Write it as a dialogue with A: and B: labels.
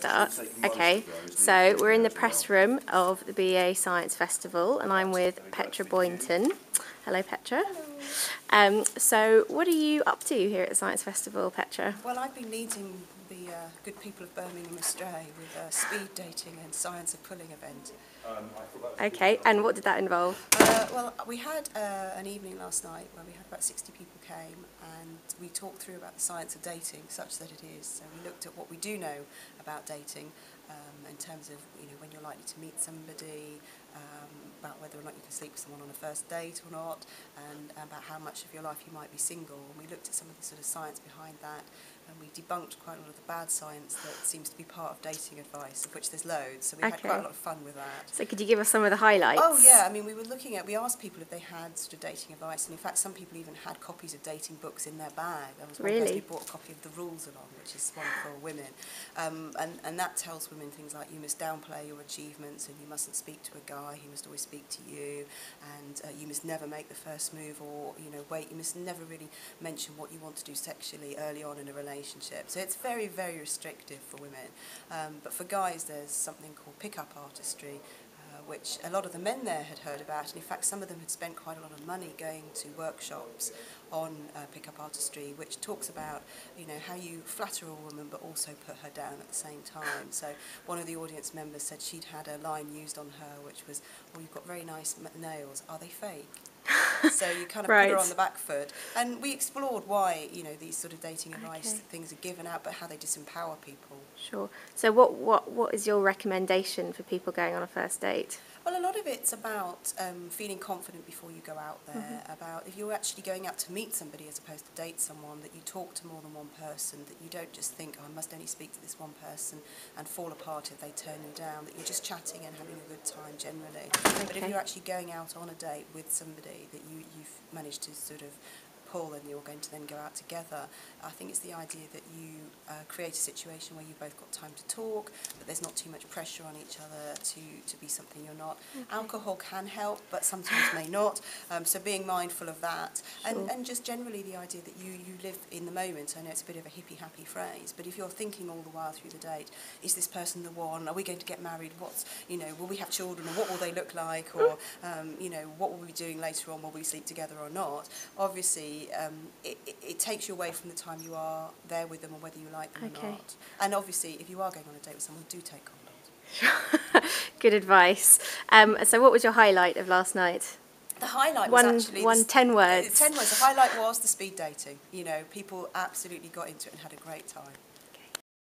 A: start. Okay, so we're in the press room of the BA Science Festival, and I'm with Petra Boynton. Hello, Petra. So what are you up to here at the Science Festival, Petra?
B: Well, I've been leading the good people of Birmingham astray with a speed dating and science of pulling event.
A: Okay, and what did that involve?
B: Well, we had an evening last night where we had about 60 people came, and we talked through about the science of dating, such that it is. So we looked at what we do know about dating in terms of when you're likely to meet somebody, about whether or not you can sleep with someone on a first date or not, and about how much of your life you might be single. And we looked at some of the sort of science behind that, and we debunked quite a lot of the bad science that seems to be part of dating advice, of which there's loads. So we had quite a lot of fun with that.
A: So could you give us some of the highlights?
B: Oh yeah, I mean, we asked people if they had sort of dating advice, and in fact some people even had copies of dating books in their bag. There was one person who brought a copy of The Rules along, which is one for women, and that tells women things like you must downplay your achievements, and you mustn't speak to a guy, he must always speak to you, and you must never make the first move, or you must never really mention what you want to do sexually early on in a relationship. So it's very, very restrictive for women, but for guys there's something called pick-up artistry, which a lot of the men there had heard about, and in fact some of them had spent quite a lot of money going to workshops on pick-up artistry, which talks about how you flatter a woman but also put her down at the same time. So one of the audience members said she'd had a line used on her which was, "Oh, you've got very nice nails, are they fake?" So you kind of put her on the back foot, and we explored why these sort of dating advice things are given out, but how they disempower people.
A: Sure. So what is your recommendation for people going on a first date?
B: Well, a lot of it's about feeling confident before you go out there, about if you're actually going out to meet somebody as opposed to date someone, that you talk to more than one person, that you don't just think, oh, I must only speak to this one person and fall apart if they turn you down, that you're just chatting and having a good time generally. But if you're actually going out on a date with somebody that you've managed to sort of pull and you're going to then go out together, I think it's the idea that you create a situation where you've both got time to talk, but there's not too much pressure on each other to be something you're not. Alcohol can help, but sometimes may not, so being mindful of that. And just generally the idea that you live in the moment. I know it's a bit of a hippie happy phrase, but if you're thinking all the while through the date, is this person the one? Are we going to get married? Will we have children, or what will they look like? Or what will we be doing later on? Will we sleep together or not? Obviously it takes you away from the time you are there with them, or whether you like them or not. And obviously if you are going on a date with someone, do take condoms.
A: Good advice. So what was your highlight of last night?
B: The highlight was actually
A: 10 words.
B: 10 words. The highlight was the speed dating. People absolutely got into it and had a great time.